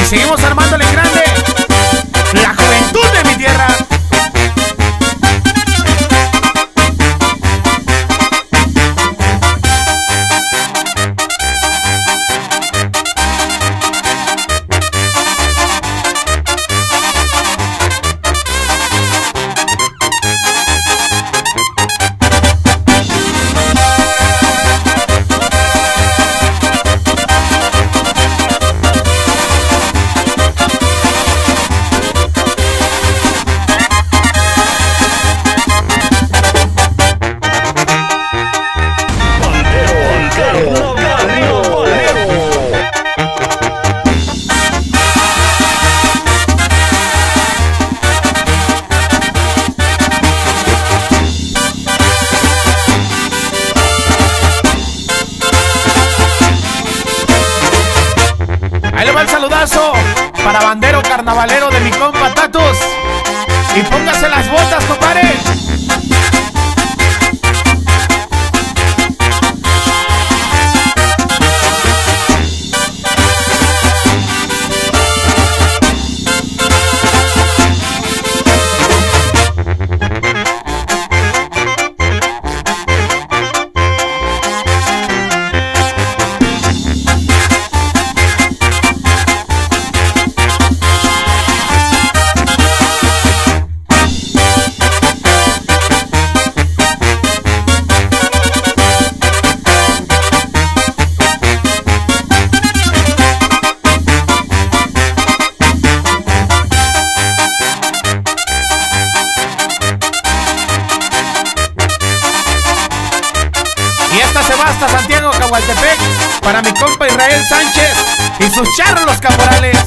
seguimos armándole en grande la juventud de mi tierra. Ahí le va el saludazo para bandero carnavalero de mi compa Tatus. Y póngase las botas, compadre. Y esta se va hasta Santiago, Cahualtepec, para mi compa Israel Sánchez y sus charros los caporales.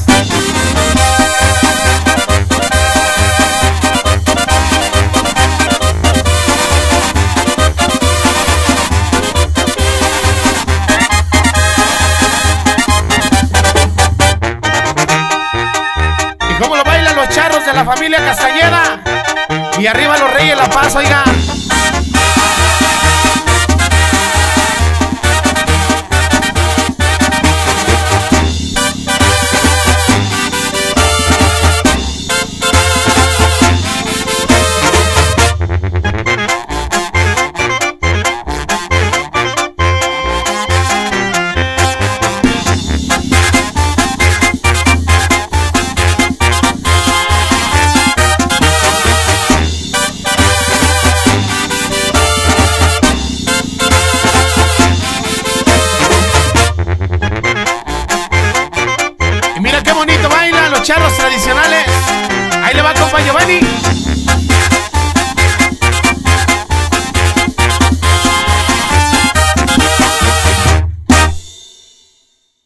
Y cómo lo bailan los charros de la familia Castañeda. Y arriba los Reyes La Paz, oiga. Mira qué bonito bailan los charros tradicionales. Ahí le va, compa Giovanni.